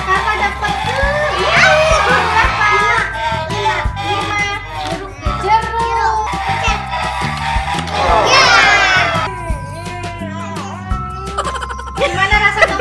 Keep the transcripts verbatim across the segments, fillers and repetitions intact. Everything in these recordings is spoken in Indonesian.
kakak dapat tuh. Ya, berapa? Lima, lima. Jeruk. Ya. Gimana rasanya?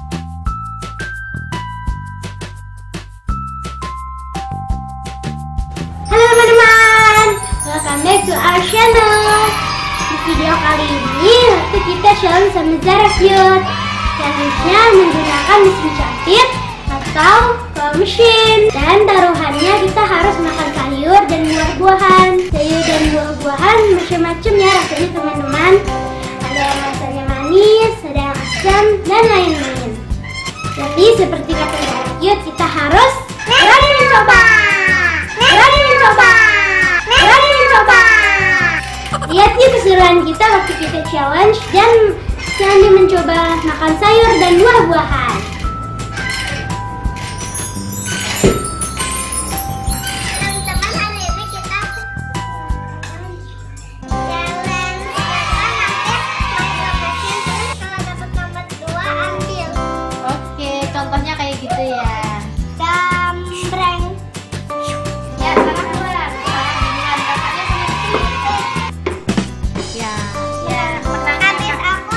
Halo teman-teman, welcome back to our channel. Di video kali ini waktu kita challenge sama Zara Cute. Challenge-nya menggunakan mesin jahit atau claw machine. Dan taruhannya kita harus makan sayur dan buah-buahan. Sayur dan buah-buahan macam-macam ya rasanya teman-teman. Ada yang rasanya manis, ada yang asam, dan lain-lain. Jadi seperti kata Zara Cute, kita harus berani mencoba. Berani mencoba. Berani mencoba. Lihat yuk keseruan kita waktu kita challenge dan sambil mencoba makan sayur dan buah-buahan. Teman-teman, hari ini kita challenge karena nanti main mesin terus kalau dapat nomor dua ambil. Oke, contohnya kayak gitu ya. Gambreng. Ya, sekarang keluar. Sekarang giliran kakaknya sendiri. Ya, ya. Menang. Habis aku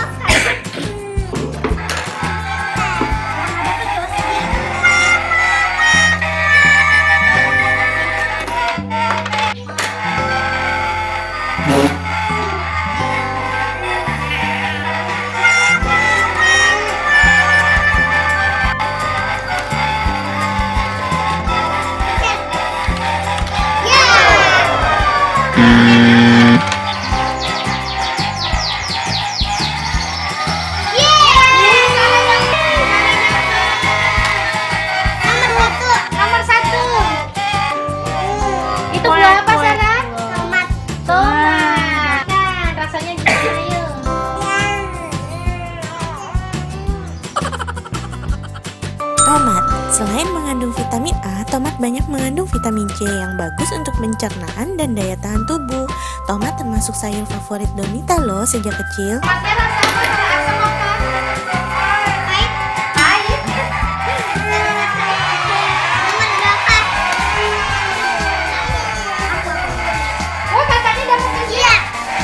Itu buah apa, Sarah? tomat. Tomat. Nah, rasanya gimana yuk? Tomat. Selain mengandung vitamin A, tomat banyak mengandung vitamin C yang bagus untuk pencernaan dan daya tahan tubuh. Tomat termasuk sayur favorit Donita loh sejak kecil. Tomatnya rasanya ada asam apa? Pahit. Pahit. Nomor berapa? Oh, kakaknya dapat juga. Iya.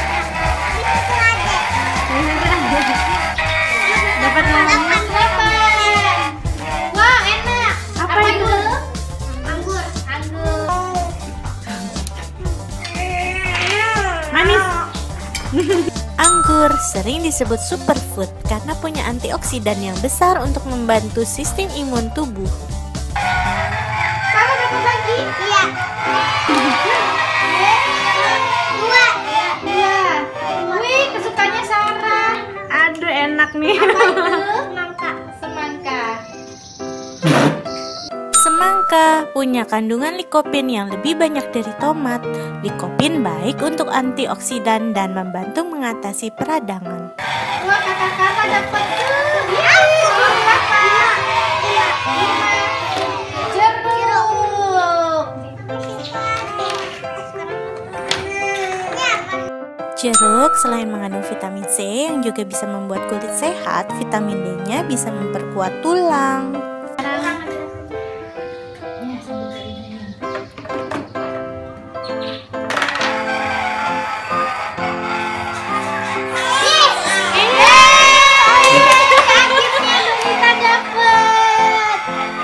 Dapat nomor delapan. Wah, enak. Apa, itu? Anggur. Anggur. Manis. Anggur sering disebut superfood karena punya antioksidan yang besar untuk membantu sistem imun tubuh. Kakak dapat lagi? Iya. Dua. Iya. Wih, kesukaannya Sarah. Aduh, enak nih. Apa itu? Semangka. Semangka. Semangka punya kandungan likopin yang lebih banyak dari tomat. Likopin baik untuk antioksidan dan membantu mengatasi peradangan. Wah, kakak-kakak dapat tuh. Ya, berapa? Iya, lima. Jeruk. Jeruk selain mengandung vitamin C yang juga bisa membuat kulit sehat, vitamin D-nya bisa memperkuat tulang. Ya, sambil ini. Kita dapat.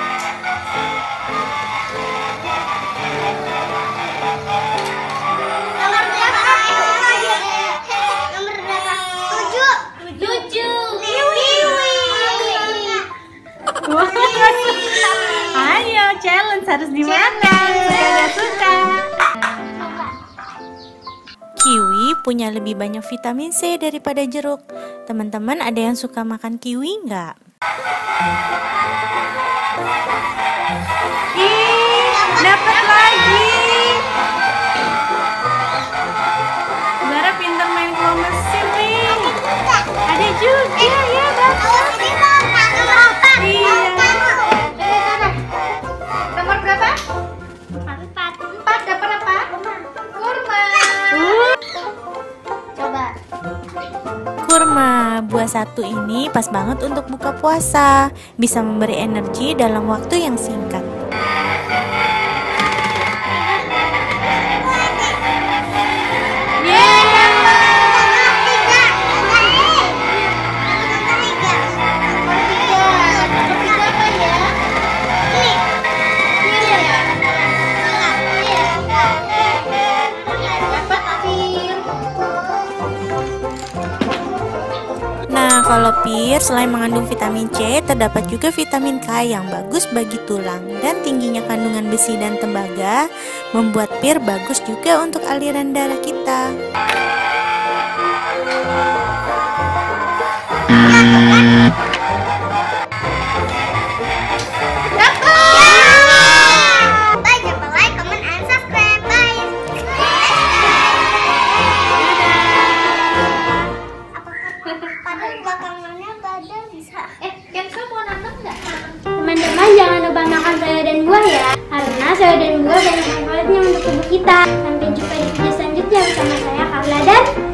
Nomor berapa? Nomor berapa? Tujuh. Tujuh. Kiwi. Ayo, challenge harus dimakan. Suka-suka. Kiwi punya lebih banyak vitamin C daripada jeruk. Teman-teman ada yang suka makan kiwi nggak? Ih, dapat lagi. Zara pintar main claw mesin nih. Ada juga ya, dapat. Iya. Nomor berapa? Empat. Empat. Dapat apa? Kurma. Uh, Coba. kurma, buah satu waktu ini pas banget untuk buka puasa, bisa memberi energi dalam waktu yang singkat. Nah, kalau pir selain mengandung vitamin C, terdapat juga vitamin K yang bagus bagi tulang, dan tingginya kandungan besi dan tembaga membuat pir bagus juga untuk aliran darah kita. Teman-teman jangan lupa makan sayur dan buah ya, karena sayur dan buah banyak manfaatnya untuk tubuh kita. Sampai jumpa di video selanjutnya bersama saya Carla dan